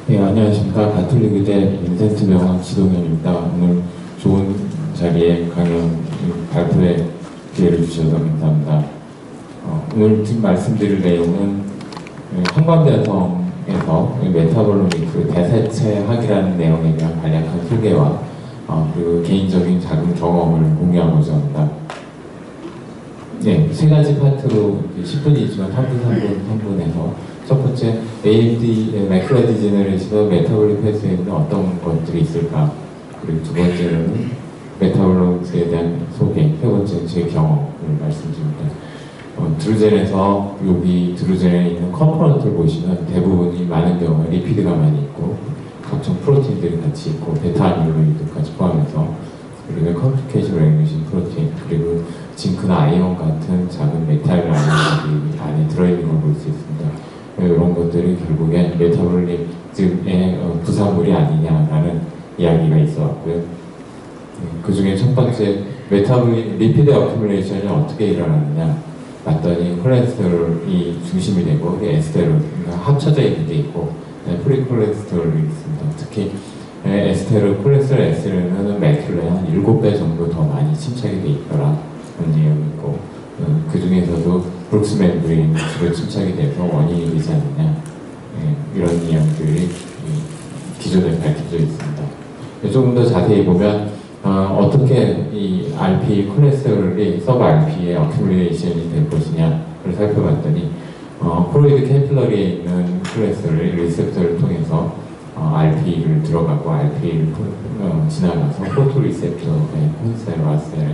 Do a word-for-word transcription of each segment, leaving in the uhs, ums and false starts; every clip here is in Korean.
예, 안녕하십니까. 가톨릭의대 빈센트 명왕 지동현입니다. 오늘 좋은 자리에 강연 발표에 기회를 주셔서 감사합니다. 어, 오늘 지금 말씀드릴 내용은 한광대성에서 메타볼로미크 대세체학이라는 내용에 대한 간략한 소개와 어, 그리고 개인적인 작은 경험을 공유하고자 합니다. 네, 세 가지 파트로 십 분이지만 삼 분, 삼 분, 삼 분에서 첫 번째, 에이엠디 매큘라 디제너레이션 메타볼릭 패스에 있는 어떤 것들이 있을까? 그리고 두 번째로는 메타볼로믹스에 대한 소개, 세 번째는 제 경험을 말씀드립니다. 어, 드루젠에서 여기 드루젠에 있는 컴포넌트를 보시면 대부분이 많은 경우에 리피드가 많이 있고 각종 프로틴들이 같이 있고 베타 아밀로이드까지 포함해서 그리고 컴플리케이션 레그니션 프로틴 그리고 징크나 아이온 같은 작은 메탈 아미들이 안에 들어있는 걸 볼 수 있습니다. 이런 것들이 결국엔 메타볼리즘의 부산물이 아니냐라는 이야기가 있어 왔고요. 그 중에 첫 번째, 메타볼리, 리피드 어큐뮬레이션이 어떻게 일어나느냐 봤더니 콜레스테롤이 중심이 되고 에스테롤, 그러니까 합쳐져 있는 게 있고 프리콜레스테롤이 있습니다. 특히 에스테롤, 콜레스테롤 에스테롤은 매큘라에 한 일곱 배 정도 더 많이 침착이 돼 있더라 그런 내용이 있고 그 중에서도 브룩스 멤브레인 주로 침착이 돼서 원인이 되지 않느냐 예, 이런 이야기들이 기존에 밝혀져 있습니다. 조금 더 자세히 보면 어, 어떻게 이 알피 콜레스테롤이 서브 알피의 어큐뮬레이션이 될 것이냐를 살펴봤더니 어, 코로이드 캐필러리에 있는 콜레스테롤이 리셉터를 통해서 어, 알피를 들어가고 알피를 어, 지나가서 포토리셉터의 콘셀, 와셀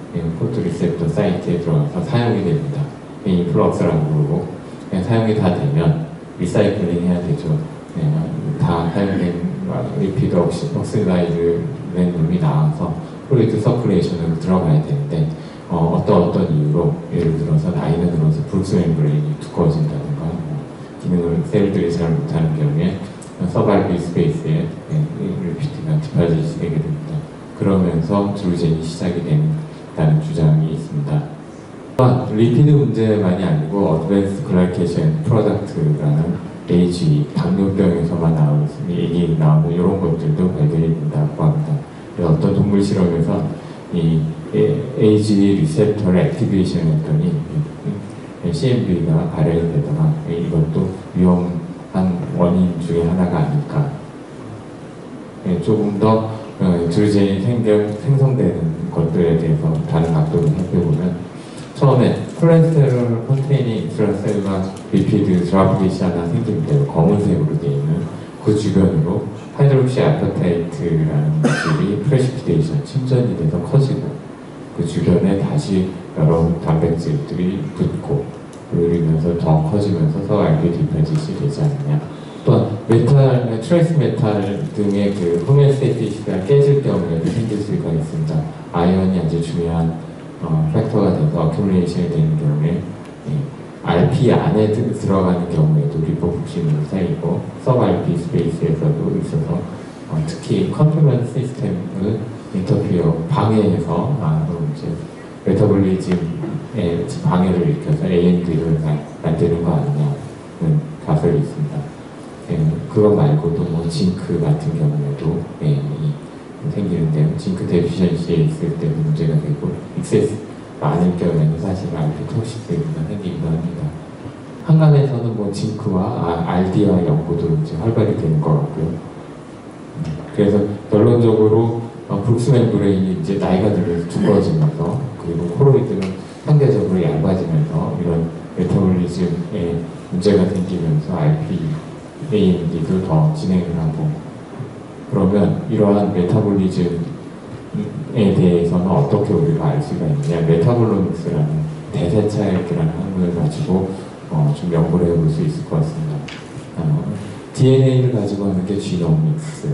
포토리셉터 사이트에 들어가서 사용이 됩니다. 인플럭스라고 부르고 사용이 다 되면 리사이클링 해야 되죠. 네, 다 사용된 리피드 옥시다이즈 된 놈이 나와서 플루이드 서큘레이션으로 들어가야 되는데 어, 어떤 어떤 이유로 예를 들어서 나이가 들어서 브룩스 멤브레인이 두꺼워진다든가 뭐, 기능을 셀들이 잘 못하는 경우에 서바이벌 스페이스에 네, 리피드가 디파짓이 되게 됩니다. 그러면서 드루젠이 시작이 된다는 주장이 있습니다. 리피드 문제만이 아니고 어드밴스 글라이케이션 프로덕트라는 에이지, 당뇨병에서만 나오는 얘기 나오는 이런 것들도 발견이 된다고 합니다. 어떤 동물 실험에서 이 에이지 리셉터를 액티베이션 했더니 씨엠비가 발현이 되다가 이것도 위험한 원인 중에 하나가 아닐까. 조금 더 드루젠이 생성되는 것들에 대해서 다른 각도로 살펴보면 처음에 콜레스테롤 컨테이닝 인트라셀룰라 리피드 드라프릿이 하나 생깁니다. 검은색으로 되어 있는 그 주변으로 하이드록시 아파테이트라는 것들이 프레시피테이션, 침전이 돼서 커지고 그 주변에 다시 여러 단백질들이 붙고 그러면서 더 커지면서 서알피 디파짓이 되지 않느냐. 또한 메탈, 트레이스 메탈 등의 그 호메오스테이시스가 깨질 경우에도 생길 수가 있습니다. 아이언이 아주 중요한 어, 팩터가 돼서 어큐뮬레이션이 되는 경우에 예, 알피 안에 드, 들어가는 경우에도 리포북신으로 쌓이고 서브-알피 스페이스에서도 있어서 어, 특히 컴플리먼트 시스템을 인터피어 방해해서 아, 이제 메타볼리즘에 방해를 일으켜서 에이엔디를 만드는 거 아니냐는 가설이 있습니다. 예, 그거 말고도 뭐 징크 같은 경우에도 예, 이, 생기는데요. 징크 데피션시에 있을 때 문제가 되고 익세스 많을 경우에는 사실 알피 톡시스가 생기기도 합니다. 한간에서는 뭐 징크와 알디아 연구도 이제 활발히 되는 것 같고요. 그래서 결론적으로 어, 브룩스 멤브레인이 이제 나이가 들면서 두꺼워지면서 그리고 코로이드는 상대적으로 얇아지면서 이런 메타볼리즘에 문제가 생기면서 알피, 에이엠디도 더 진행을 하고 그러면 이러한 메타볼리즘에 대해서는 어떻게 우리가 알 수가 있느냐. 메타볼로믹스라는 대세차액이라는 학문을 가지고 어, 좀 연구를 해볼 수 있을 것 같습니다. 어, 디엔에이를 가지고 하는 게 지노믹스,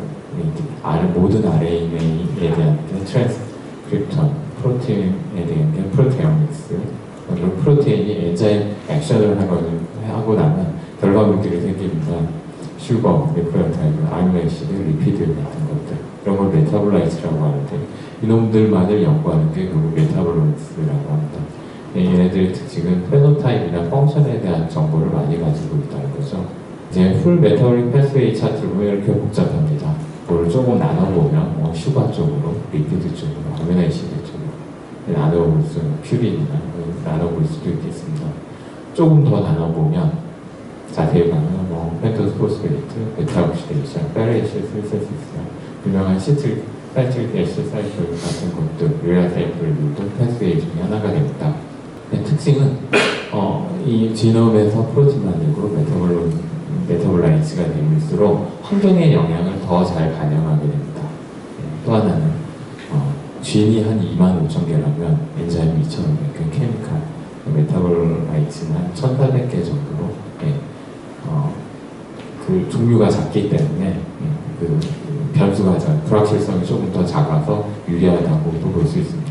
모든 알엔에이에 대한 게 트랜스크립톤, 프로테인에 대한 게 프로테오믹스, 그리고 프로테인이 엔자임 액션을 하고 나면 결과물들이 생깁니다. 슈거, 뉴클레오타이드, 아미노애시드, 리피드 같은 것들 이런 걸 메타볼라이트라고 하는데 이놈들만을 연구하는 게 결국 메타볼로믹스라고 합니다. 얘네들의 특징은 페노타입이나 펑션에 대한 정보를 많이 가지고 있다는 거죠. 이제 풀 메타볼릭 패스웨이 차트를 보면 이렇게 복잡합니다. 그걸 조금 나눠보면 뭐 슈가 쪽으로, 리피드 쪽으로, 아미노아시드 쪽으로 나눠볼 수, 퓨린이나 나눠볼 수도 있겠습니다. 조금 더 나눠보면 자세히 가면 뭐 펜토스 포스페이트, 베타옥시데이션, 페레이션, 슬세시스나 유명한 시트릭 사이클릭 애시 사이클 같은 것들, 릴라 사이클도 패스웨이 중에 하나가 됩니다. 특징은 어, 이 지놈에서 프로틴 만들고 메타볼로, 메타볼라이츠가 될수록 환경의 영향을 더 잘 반영하게 됩니다. 또 하나는 어, 진이 한 이만 오천 개라면 엔자임이 이천오백 개, 케미칼, 메타볼라이츠는 한 천사백 개 정도로 예, 어, 그 종류가 작기 때문에 예, 그 변수가 작, 불확실성이 조금 더 작아서 유리하다고도 볼 수 있습니다.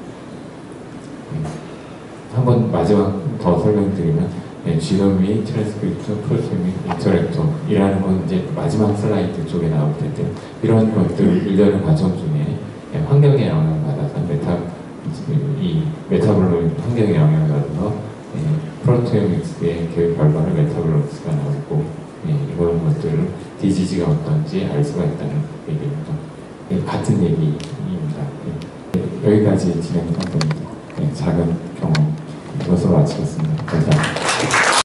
한번 마지막 더 설명드리면 네, 지노미, 트랜스크립트, 프로테인, 인터랙터이라는 건 이제 마지막 슬라이드 쪽에 나올 텐데 이런 것들 일련의 과정 중에 네, 환경에 영향을 받아서 메타 이 메타볼로이 환경에 영향을 받아서 네, 프로테오믹스의 그 결과를 메타볼로믹스가 나오고 네, 이런 것들을 디지즈가 어떤지 알 수가 있다는 얘기입니다. 네, 같은 얘기입니다. 네, 여기까지 진행하겠습니다. 네, 작은 경험 이것으로 마치겠습니다. 감사합니다.